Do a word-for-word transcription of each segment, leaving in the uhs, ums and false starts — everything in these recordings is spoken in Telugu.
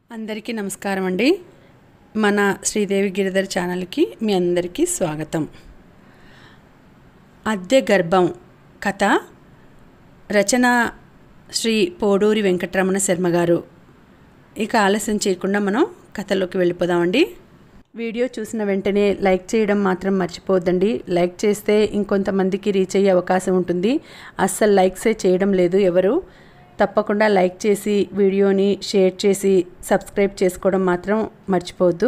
అందరికీ నమస్కారం అండి. మన శ్రీదేవి గిరిధర్ ఛానల్కి మీ అందరికీ స్వాగతం. అద్దె గర్భం కథ రచన శ్రీ పోడూరి వెంకటరమణ శర్మ గారు. ఇక ఆలస్యం చేయకుండా మనం కథలోకి వెళ్ళిపోదామండి. వీడియో చూసిన వెంటనే లైక్ చేయడం మాత్రం మర్చిపోవద్దండి. లైక్ చేస్తే ఇంకొంతమందికి రీచ్ అయ్యే అవకాశం ఉంటుంది. అస్సలు లైక్సే చేయడం లేదు ఎవరు. తప్పకుండా లైక్ చేసి వీడియోని షేర్ చేసి సబ్స్క్రైబ్ చేసుకోవడం మాత్రం మర్చిపోవద్దు.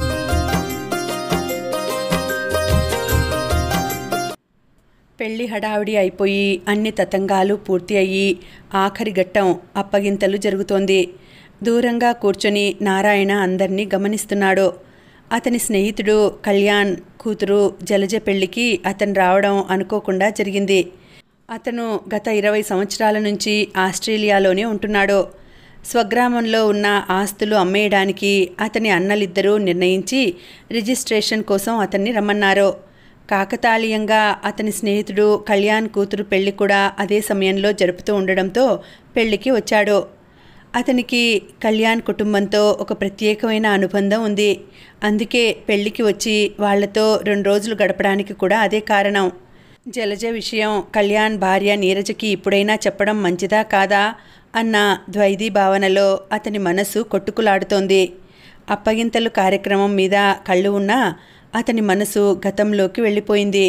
పెళ్లి హడావిడి అయిపోయి అన్ని తతంగాలు పూర్తి అయ్యి ఆఖరి ఘట్టం అప్పగింతలు జరుగుతోంది. దూరంగా కూర్చొని నారాయణ అందరినీ గమనిస్తున్నాడు. అతని స్నేహితుడు కళ్యాణ్ కూతురు జలజ పెళ్లికి అతను రావడం అనుకోకుండా జరిగింది. అతను గత ఇరవై సంవత్సరాల నుంచి ఆస్ట్రేలియాలోనే ఉంటున్నాడు. స్వగ్రామంలో ఉన్న ఆస్తులు అమ్మేయడానికి అతని అన్నలిద్దరూ నిర్ణయించి రిజిస్ట్రేషన్ కోసం అతన్ని రమ్మన్నారు. కాకతాళీయంగా అతని స్నేహితుడు కళ్యాణ్ కూతురు పెళ్లి కూడా అదే సమయంలో జరుపుతూ ఉండడంతో పెళ్లికి వచ్చాడు. అతనికి కళ్యాణ్ కుటుంబంతో ఒక ప్రత్యేకమైన అనుబంధం ఉంది. అందుకే పెళ్లికి వచ్చి వాళ్లతో రెండు రోజులు గడపడానికి కూడా అదే కారణం. జలజ విషయం కళ్యాణ్ భార్య నీరజకి ఇప్పుడైనా చెప్పడం మంచిదా కాదా అన్న ద్వైధీ భావనలో అతని మనసు కొట్టుకులాడుతోంది. అప్పగింతలు కార్యక్రమం మీద కళ్ళు ఉన్నా అతని మనసు గతంలోకి వెళ్ళిపోయింది.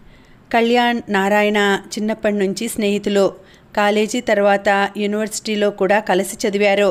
కళ్యాణ్ నారాయణ చిన్నప్పటి నుంచి స్నేహితులు. కాలేజీ తర్వాత యూనివర్సిటీలో కూడా కలిసి చదివారు.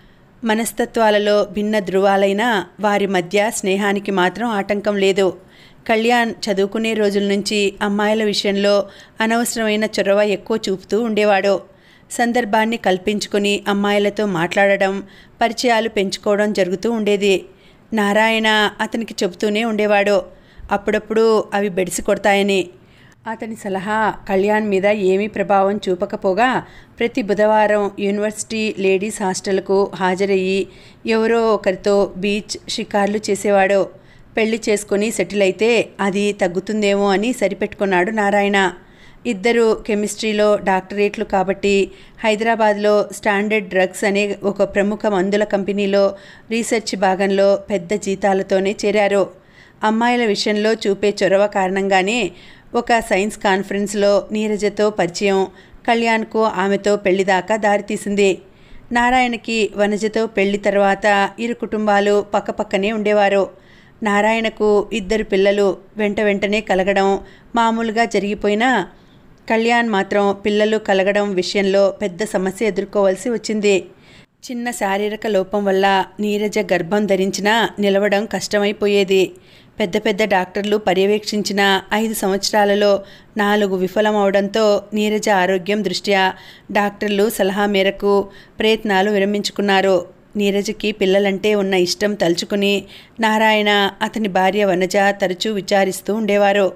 మనస్తత్వాలలో భిన్న ధృవాలైన వారి మధ్య స్నేహానికి మాత్రం ఆటంకం లేదు. కళ్యాణ్ చదువుకునే రోజుల నుంచి అమ్మాయిల విషయంలో అనవసరమైన చొరవ ఎక్కువ చూపుతూ ఉండేవాడు. సందర్భాన్ని కల్పించుకుని అమ్మాయిలతో మాట్లాడడం, పరిచయాలు పెంచుకోవడం జరుగుతూ ఉండేది. నారాయణ అతనికి చెబుతూనే ఉండేవాడు, అప్పుడప్పుడు అవి బెడిసి కొడతాయని. అతని సలహా కళ్యాణ్ మీద ఏమీ ప్రభావం చూపకపోగా ప్రతి బుధవారం యూనివర్సిటీ లేడీస్ హాస్టల్కు హాజరయ్యి ఎవరో ఒకరితో బీచ్ షికార్లు చేసేవాడు. పెళ్లి చేసుకుని సెటిల్ అయితే అది తగ్గుతుందేమో అని సరిపెట్టుకున్నాడు నారాయణ. ఇద్దరు కెమిస్ట్రీలో డాక్టరేట్లు కాబట్టి హైదరాబాద్లో స్టాండర్డ్ డ్రగ్స్ అనే ఒక ప్రముఖ మందుల కంపెనీలో రీసెర్చ్ భాగంలో పెద్ద జీతాలతోనే చేరారు. అమ్మాయిల విషయంలో చూపే చొరవ కారణంగానే ఒక సైన్స్ కాన్ఫరెన్స్లో నీరజతో పరిచయం కళ్యాణ్కు ఆమెతో పెళ్లి దాకా దారితీసింది. నారాయణకి వనజతో పెళ్లి తర్వాత ఇరు కుటుంబాలు పక్కపక్కనే ఉండేవారు. నారాయణకు ఇద్దరు పిల్లలు వెంట వెంటనే కలగడం మామూలుగా జరిగిపోయినా కళ్యాణ్ మాత్రం పిల్లలు కలగడం విషయంలో పెద్ద సమస్య ఎదుర్కోవాల్సి వచ్చింది. చిన్న శారీరక లోపం వల్ల నీరజ గర్భం ధరించినా నిలవడం కష్టమైపోయేది. పెద్ద పెద్ద డాక్టర్లు పర్యవేక్షించిన ఐదు సంవత్సరాలలో నాలుగు విఫలమవడంతో నీరజ ఆరోగ్యం దృష్ట్యా డాక్టర్లు సలహా మేరకు ప్రయత్నాలు విరమించుకున్నారు. నీరజకి పిల్లలంటే ఉన్న ఇష్టం తలుచుకుని నారాయణ అతని భార్య వనజ తరచూ విచారిస్తూ ఉండేవారు.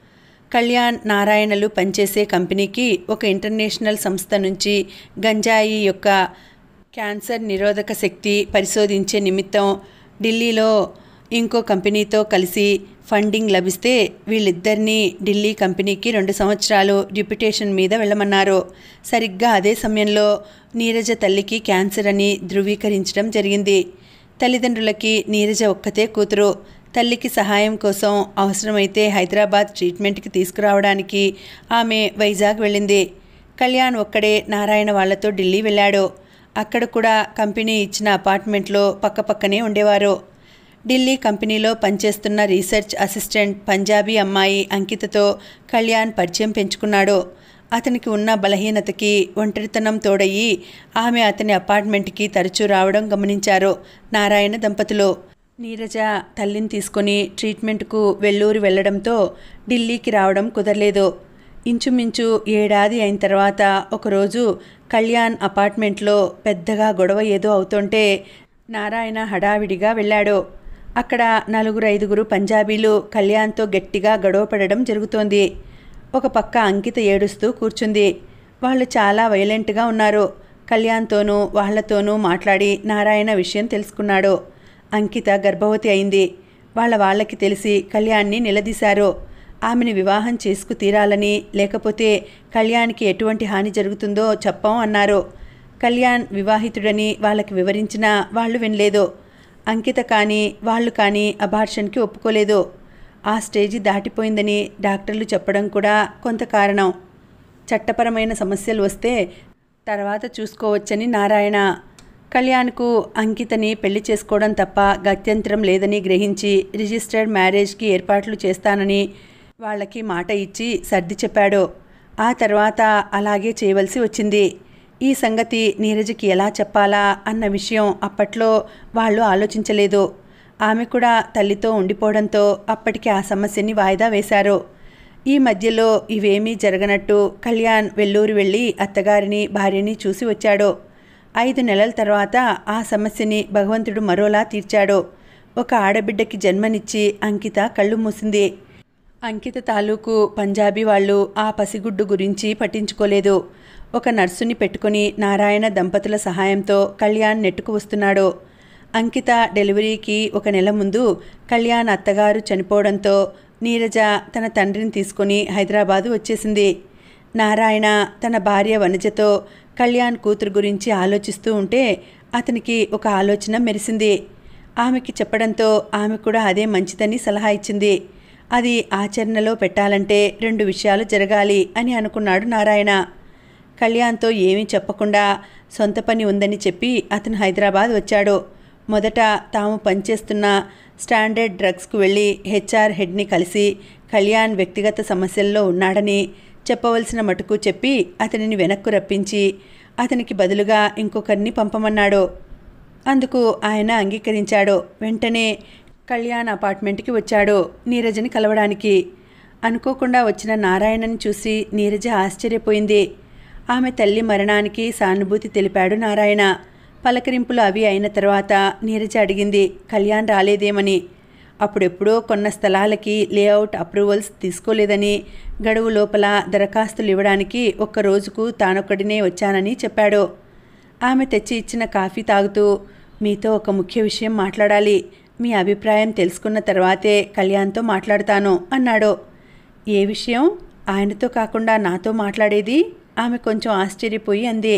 కళ్యాణ్ నారాయణలు పనిచేసే కంపెనీకి ఒక ఇంటర్నేషనల్ సంస్థ నుంచి గంజాయి యొక్క క్యాన్సర్ నిరోధక శక్తి పరిశోధించే నిమిత్తం ఢిల్లీలో ఇంకో కంపెనీతో కలిసి ఫండింగ్ లభిస్తే వీళ్ళిద్దరినీ ఢిల్లీ కంపెనీకి రెండు సంవత్సరాలు డిప్యుటేషన్ మీద వెళ్ళమన్నారు. సరిగ్గా అదే సమయంలో నీరజ తల్లికి క్యాన్సర్ అని ధృవీకరించడం జరిగింది. తల్లిదండ్రులకి నీరజ ఒక్కతే కూతురు. తల్లికి సహాయం కోసం అవసరమైతే హైదరాబాద్ ట్రీట్మెంట్కి తీసుకురావడానికి ఆమె వైజాగ్ వెళ్ళింది. కళ్యాణ్ ఒక్కడే నారాయణ వాళ్లతో ఢిల్లీ వెళ్ళాడు. అక్కడ కూడా కంపెనీ ఇచ్చిన అపార్ట్మెంట్లో పక్కపక్కనే ఉండేవారు. ఢిల్లీ కంపెనీలో పనిచేస్తున్న రీసెర్చ్ అసిస్టెంట్ పంజాబీ అమ్మాయి అంకితతో కళ్యాణ్ పరిచయం పెంచుకున్నాడు. అతనికి ఉన్న బలహీనతకి ఒంటరితనం తోడయి ఆమె అతని అపార్ట్మెంట్కి తరచూ రావడం గమనించారు నారాయణ దంపతులు. నీరజ తల్లిని తీసుకుని ట్రీట్మెంట్కు వెల్లూరు వెళ్లడంతో ఢిల్లీకి రావడం కుదరలేదు. ఇంచుమించు ఏడాది అయిన తర్వాత ఒకరోజు కళ్యాణ్ అపార్ట్మెంట్లో పెద్దగా గొడవ ఏదో అవుతుంటే నారాయణ హడావిడిగా వెళ్ళాడు. అక్కడ నలుగురు ఐదుగురు పంజాబీలు కళ్యాణ్తో గట్టిగా గొడవ పడడం జరుగుతోంది. ఒక పక్క అంకిత ఏడుస్తూ కూర్చుంది. వాళ్ళు చాలా వైలెంట్గా ఉన్నారు. కళ్యాణ్తోనూ వాళ్లతోనూ మాట్లాడి నారాయణ విషయం తెలుసుకున్నాడు. అంకిత గర్భవతి అయింది. వాళ్ళ వాళ్ళకి తెలిసి కళ్యాణ్ని నిలదీశారు. ఆమెను వివాహం చేసుకు తీరాలని, లేకపోతే కళ్యాణ్కి ఎటువంటి హాని జరుగుతుందో చెప్పం అన్నారు. కళ్యాణ్ వివాహితుడని వాళ్ళకి వివరించినా వాళ్ళు వినలేదు. అంకిత కానీ వాళ్ళు కానీ అబార్షన్కి ఒప్పుకోలేదు. ఆ స్టేజి దాటిపోయిందని డాక్టర్లు చెప్పడం కూడా కొంత కారణం. చట్టపరమైన సమస్యలు వస్తే తర్వాత చూసుకోవచ్చని నారాయణ. కళ్యాణ్కు అంకితని పెళ్లి చేసుకోవడం తప్ప గత్యంతరం లేదని గ్రహించి రిజిస్టర్డ్ మ్యారేజ్కి ఏర్పాట్లు చేస్తానని వాళ్ళకి మాట ఇచ్చి సర్ది చెప్పాడు. ఆ తర్వాత అలాగే చేయవలసి వచ్చింది. ఈ సంగతి నీరజకి ఎలా చెప్పాలా అన్న విషయం అప్పట్లో వాళ్ళు ఆలోచించలేదు. ఆమె కూడా తల్లితో ఉండిపోవడంతో అప్పటికి ఆ సమస్యని వాయిదా వేశారు. ఈ మధ్యలో ఇవేమీ జరగనట్టు కళ్యాణ్ వెల్లూరు వెళ్ళి అత్తగారిని భార్యని చూసి వచ్చాడు. ఐదు నెలల తర్వాత ఆ సమస్యని భగవంతుడు మరోలా తీర్చాడు. ఒక ఆడబిడ్డకి జన్మనిచ్చి అంకిత కళ్ళు మూసింది. అంకిత తాలూకు పంజాబీ వాళ్ళు ఆ పసిగుడ్డు గురించి పట్టించుకోలేదు. ఒక నర్సుని పెట్టుకుని నారాయణ దంపతుల సహాయంతో కళ్యాణ్ నెట్టుకు వస్తున్నాడు. అంకిత డెలివరీకి ఒక నెల ముందు కళ్యాణ్ అత్తగారు చనిపోవడంతో నీరజ తన తండ్రిని తీసుకుని హైదరాబాదు వచ్చేసింది. నారాయణ తన భార్య వనజతో కళ్యాణ్ కూతురు గురించి ఆలోచిస్తూ ఉంటే అతనికి ఒక ఆలోచన మెరిసింది. ఆమెకి చెప్పడంతో ఆమె కూడా అదే మంచిదని సలహా ఇచ్చింది. అది ఆచరణలో పెట్టాలంటే రెండు విషయాలు జరగాలి అని అనుకున్నాడు నారాయణ. కళ్యాణ్తో ఏమీ చెప్పకుండా సొంత పని ఉందని చెప్పి అతను హైదరాబాద్ వచ్చాడు. మొదట తాము పనిచేస్తున్న స్టాండర్డ్ డ్రగ్స్కు వెళ్ళి హెచ్ఆర్ హెడ్ని కలిసి కళ్యాణ్ వ్యక్తిగత సమస్యల్లో ఉన్నాడని చెప్పవలసిన మటుకు చెప్పి అతనిని వెనక్కు రప్పించి అతనికి బదులుగా ఇంకొకరిని పంపమన్నాడు. అందుకు ఆయన అంగీకరించాడు. వెంటనే కళ్యాణ్ అపార్ట్మెంట్కి వచ్చాడు నీరజని కలవడానికి. అనుకోకుండా వచ్చిన నారాయణని చూసి నీరజ ఆశ్చర్యపోయింది. ఆమె తల్లి మరణానికి సానుభూతి తెలిపాడు నారాయణ. పలకరింపులు అవి అయిన తర్వాత నీరజ అడిగింది కళ్యాణ్ రాలేదేమని. అప్పుడెప్పుడో కొన్న స్థలాలకి లేఅవుట్ అప్రూవల్స్ తీసుకోలేదని, గడువు లోపల దరఖాస్తులు ఇవ్వడానికి ఒక్క రోజుకు తానొక్కడినే వచ్చానని చెప్పాడు. ఆమె తెచ్చి ఇచ్చిన కాఫీ తాగుతూ, మీతో ఒక ముఖ్య విషయం మాట్లాడాలి. మీ అభిప్రాయం తెలుసుకున్న తర్వాతే కళ్యాణ్తో మాట్లాడతాను అన్నాడు. ఏ విషయం? ఆయనతో కాకుండా నాతో మాట్లాడేది? ఆమె కొంచెం ఆశ్చర్యపోయి అంది.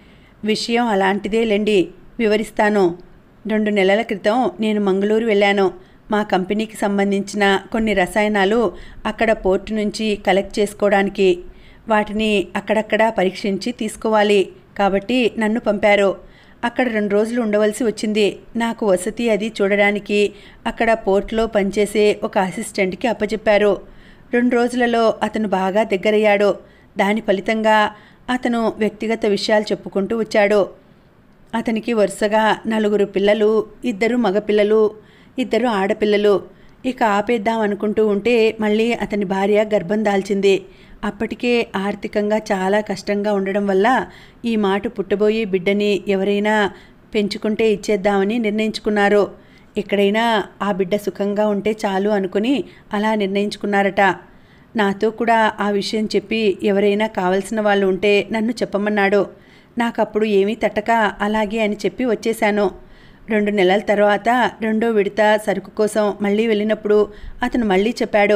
విషయం అలాంటిదే లేండి, వివరిస్తాను. రెండు నెలల క్రితం నేను మంగళూరు వెళ్ళాను. మా కంపెనీకి సంబంధించిన కొన్ని రసాయనాలు అక్కడ పోర్టు నుంచి కలెక్ట్ చేసుకోవడానికి. వాటిని అక్కడక్కడ పరీక్షించి తీసుకోవాలి కాబట్టి నన్ను పంపారు. అక్కడ రెండు రోజులు ఉండవలసి వచ్చింది. నాకు వసతి అది చూడడానికి అక్కడ పోర్ట్లో పనిచేసే ఒక అసిస్టెంట్కి అప్పచెప్పారు. రెండు రోజులలో అతను బాగా దగ్గరయ్యాడు. దాని ఫలితంగా అతను వ్యక్తిగత విషయాలు చెప్పుకుంటూ వచ్చాడు. అతనికి వరుసగా నలుగురు పిల్లలు, ఇద్దరు మగపిల్లలు, ఇద్దరు ఆడపిల్లలు. ఇక ఆపేద్దాం అనుకుంటూ ఉంటే మళ్ళీ అతని భార్య గర్భం దాల్చింది. అప్పటికే ఆర్థికంగా చాలా కష్టంగా ఉండడం వల్ల ఈ మాట పుట్టబోయే బిడ్డని ఎవరైనా పెంచుకుంటే ఇచ్చేద్దామని నిర్ణయించుకున్నారు. ఎక్కడైనా ఆ బిడ్డ సుఖంగా ఉంటే చాలు అనుకుని అలా నిర్ణయించుకున్నారట. నాతో కూడా ఆ విషయం చెప్పి ఎవరైనా కావలసిన వాళ్ళు ఉంటే నన్ను చెప్పమన్నాడు. నాకప్పుడు ఏమీ తట్టక అలాగే అని చెప్పి వచ్చేశాను. రెండు నెలల తర్వాత రెండో విడత సరుకు కోసం మళ్ళీ వెళ్ళినప్పుడు అతను మళ్ళీ చెప్పాడు.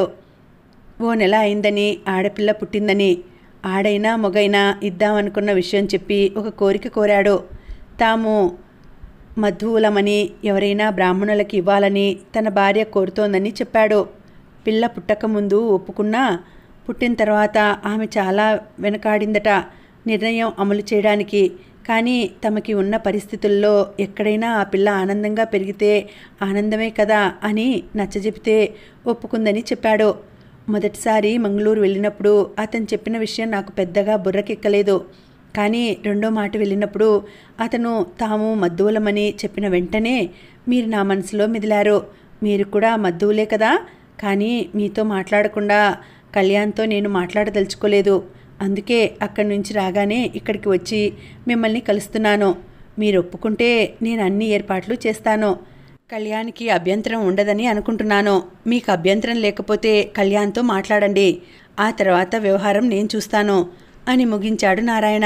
ఓ నెల అయిందని, ఆడపిల్ల పుట్టిందని. ఆడైనా మొగైనా ఇద్దామనుకున్న విషయం చెప్పి ఒక కోరిక కోరాడు. తాము మధువులమని, ఎవరైనా బ్రాహ్మణులకి ఇవ్వాలని తన భార్య కోరుతోందని చెప్పాడు. పిల్ల పుట్టకముందు ఒప్పుకున్నా పుట్టిన తర్వాత ఆమె చాలా వెనకాడిందట నిర్ణయం అమలు చేయడానికి. కానీ తమకి ఉన్న పరిస్థితుల్లో ఎక్కడైనా ఆ పిల్ల ఆనందంగా పెరిగితే ఆనందమే కదా అని నచ్చజెపితే ఒప్పుకుందని చెప్పాడు. మొదటిసారి మంగళూరు వెళ్ళినప్పుడు అతను చెప్పిన విషయం నాకు పెద్దగా బుర్రకెక్కలేదు. కానీ రెండో మాట వెళ్ళినప్పుడు అతను తాము మద్దువులమని చెప్పిన వెంటనే మీరు నా మనసులో మెదిలారు. మీరు కూడా మద్దువులే కదా. కానీ మీతో మాట్లాడకుండా కళ్యాణ్తో నేను మాట్లాడదలుచుకోలేదు. అందుకే అక్కడి నుంచి రాగానే ఇక్కడికి వచ్చి మిమ్మల్ని కలుస్తున్నాను. మీరు ఒప్పుకుంటే నేను అన్ని ఏర్పాట్లు చేస్తాను. కళ్యాణ్కి అభ్యంతరం ఉండదని అనుకుంటున్నాను. మీకు అభ్యంతరం లేకపోతే కళ్యాణ్తో మాట్లాడండి. ఆ తర్వాత వ్యవహారం నేను చూస్తాను అని ముగించాడు నారాయణ.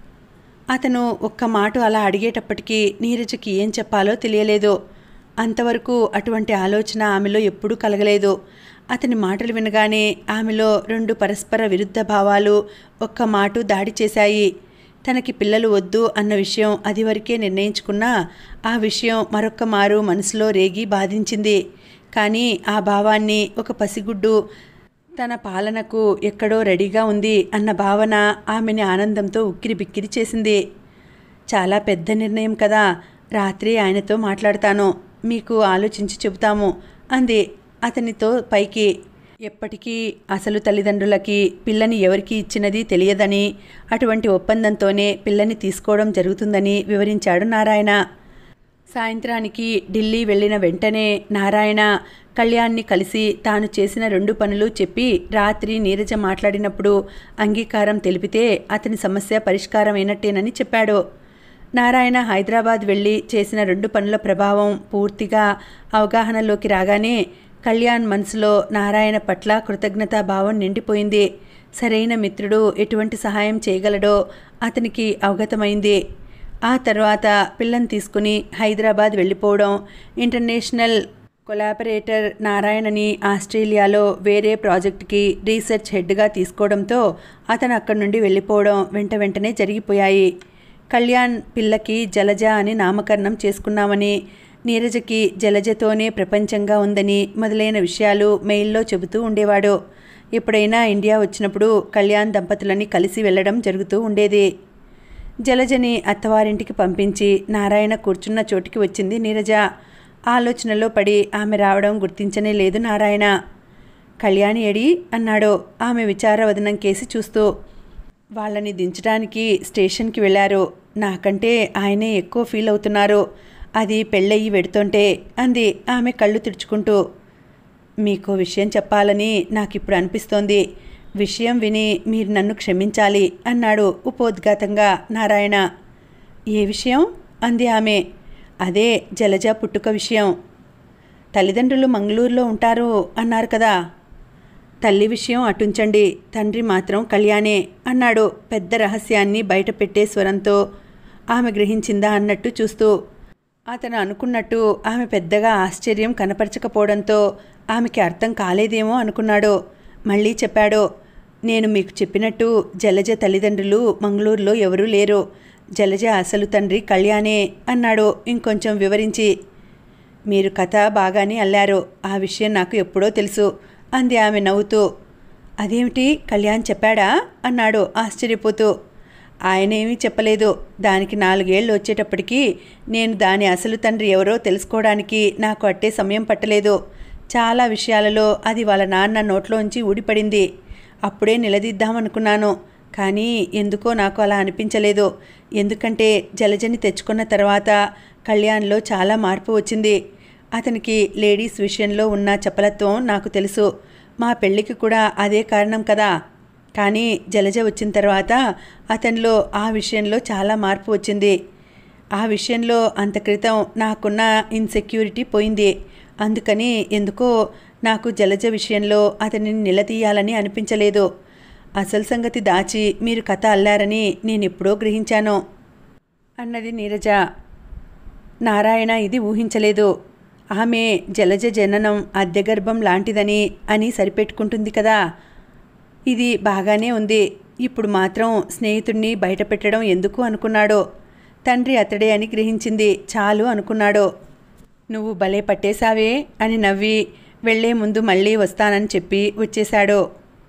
అతను ఒక్క మాట అలా అడిగేటప్పటికీ నీరజకి ఏం చెప్పాలో తెలియలేదు. అంతవరకు అటువంటి ఆలోచన ఆమెలో ఎప్పుడూ కలగలేదు. అతని మాటలు వినగానే ఆమెలో రెండు పరస్పర విరుద్ధ భావాలు ఒక్క మాట దాడి చేశాయి. తనకి పిల్లలు వద్దు అన్న విషయం అది వరకే నిర్ణయించుకున్నా ఆ విషయం మరొక్క మారు మనసులో రేగి బాధించింది. కానీ ఆ భావాన్ని ఒక పసిగుడ్డు తన పాలనకు ఎక్కడో రెడీగా ఉంది అన్న భావన ఆమెని ఆనందంతో ఉక్కిరి బిక్కిరి చేసింది. చాలా పెద్ద నిర్ణయం కదా, రాత్రి ఆయనతో మాట్లాడతాను, మీకు ఆలోచించి చెబుతాము అంది అతనితో పైకి. ఎప్పటికీ అసలు తల్లిదండ్రులకి పిల్లని ఎవరికి ఇచ్చినది తెలియదని, అటువంటి ఒప్పందంతోనే పిల్లని తీసుకోవడం జరుగుతుందని వివరించాడు నారాయణ. సాయంత్రానికి ఢిల్లీ వెళ్ళిన వెంటనే నారాయణ కళ్యాణ్ని కలిసి తాను చేసిన రెండు పనులు చెప్పి రాత్రి నీరజ మాట్లాడినప్పుడు అంగీకారం తెలిపితే అతని సమస్య పరిష్కారం అయినట్టేనని చెప్పాడు. నారాయణ హైదరాబాద్ వెళ్ళి చేసిన రెండు పనుల ప్రభావం పూర్తిగా అవగాహనలోకి రాగానే కళ్యాణ్ మనసులో నారాయణ పట్ల కృతజ్ఞతాభావం నిండిపోయింది. సరైన మిత్రుడు ఎటువంటి సహాయం చేయగలడో అతనికి అవగతమైంది. ఆ తర్వాత పిల్లని తీసుకుని హైదరాబాద్ వెళ్ళిపోవడం, ఇంటర్నేషనల్ కొలాబరేటర్ నారాయణని ఆస్ట్రేలియాలో వేరే ప్రాజెక్టుకి రీసెర్చ్ హెడ్గా తీసుకోవడంతో అతను అక్కడి నుండి వెళ్ళిపోవడం వెంట వెంటనే జరిగిపోయాయి. కళ్యాణ్ పిల్లకి జలజ అని నామకరణం చేసుకున్నామని, నీరజకి జలజతోనే ప్రపంచంగా ఉందని మొదలైన విషయాలు మెయిల్లో చెబుతూ ఉండేవాడు. ఎప్పుడైనా ఇండియా వచ్చినప్పుడు కళ్యాణ్ దంపతులని కలిసి వెళ్ళడం జరుగుతూ ఉండేది. జలజని అత్తవారింటికి పంపించి నారాయణ కూర్చున్న చోటికి వచ్చింది నీరజ. ఆలోచనలో పడి ఆమె రావడం గుర్తించనే లేదు నారాయణ. కళ్యాణి ఎడి అన్నాడు ఆమె విచారవదనం కేసి చూస్తూ. వాళ్ళని దించడానికి స్టేషన్కి వెళ్ళారు. నాకంటే ఆయనే ఎక్కువ ఫీల్ అవుతున్నారు. అది పెళ్ళయి వెడుతుంటే అంది ఆమె కళ్ళు తుడుచుకుంటూ. మీకో విషయం చెప్పాలని నాకిప్పుడు అనిపిస్తోంది. విషయం విని మీరు నన్ను క్షమించాలి అన్నాడు ఉపోద్ఘాతంగా నారాయణ. ఏ విషయం అంది ఆమె. అదే జలజ పుట్టుక విషయం. తల్లిదండ్రులు మంగళూరులో ఉంటారు అన్నారు కదా. తల్లి విషయం అటుంచండి, తండ్రి మాత్రం కళ్యాణే అన్నాడు పెద్ద రహస్యాన్ని బయటపెట్టే స్వరంతో. ఆమె గ్రహించిందా అన్నట్టు చూస్తూ. అతను అనుకున్నట్టు ఆమె పెద్దగా ఆశ్చర్యం కనపరచకపోవడంతో ఆమెకి అర్థం కాలేదేమో అనుకున్నాడు. మళ్ళీ చెప్పాడు. నేను మీకు చెప్పినట్టు జలజ తల్లిదండ్రులు మంగళూరులో ఎవరూ లేరు. జలజ అసలు తండ్రి కళ్యాణే అన్నాడు ఇంకొంచెం వివరించి. మీరు కథ బాగానే అల్లారు. ఆ విషయం నాకు ఎప్పుడో తెలుసు అంది ఆమె నవ్వుతూ. అదేమిటి, కళ్యాణ్ చెప్పాడా అన్నాడు ఆశ్చర్యపోతూ. ఆయనేమీ చెప్పలేదు. దానికి నాలుగేళ్లు వచ్చేటప్పటికి నేను దాని అసలు తండ్రి ఎవరో తెలుసుకోవడానికి నాకు అట్టే సమయం పట్టలేదు. చాలా విషయాలలో అది వాళ్ళ నాన్న నోట్లోంచి ఊడిపడింది. అప్పుడే నిలదీద్దామనుకున్నాను, కానీ ఎందుకో నాకు అలా అనిపించలేదు. ఎందుకంటే జలజని తెచ్చుకున్న తర్వాత కళ్యాణ్లో చాలా మార్పు వచ్చింది. అతనికి లేడీస్ విషయంలో ఉన్న చపలత్వం నాకు తెలుసు. మా పెళ్ళికి కూడా అదే కారణం కదా. కానీ జలజ వచ్చిన తర్వాత అతనిలో ఆ విషయంలో చాలా మార్పు వచ్చింది. ఆ విషయంలో అంత క్రితం నాకున్న ఇన్సెక్యూరిటీ పోయింది. అందుకని ఎందుకో నాకు జలజ విషయంలో అతనిని నిలదీయాలని అనిపించలేదు. అసలు సంగతి దాచి మీరు కథ అల్లారని నేనెప్పుడో గ్రహించాను అన్నది నీరజ. నారాయణ ఇది ఊహించలేదు. ఆమె జలజ జననం అద్దెగర్భం లాంటిదని అని సరిపెట్టుకుంటుంది కదా. ఇది బాగానే ఉంది. ఇప్పుడు మాత్రం స్నేహితుడిని బయటపెట్టడం ఎందుకు అనుకున్నాడో. తండ్రి అతడే అని గ్రహించింది చాలు అనుకున్నాడు. నువ్వు భలే పట్టేశావే అని నవ్వి వెళ్లే ముందు మళ్ళీ వస్తానని చెప్పి వచ్చేశాడు.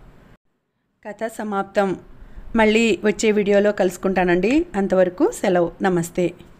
కథ సమాప్తం. మళ్ళీ వచ్చే వీడియోలో కలుసుకుంటానండి. అంతవరకు సెలవు. నమస్తే.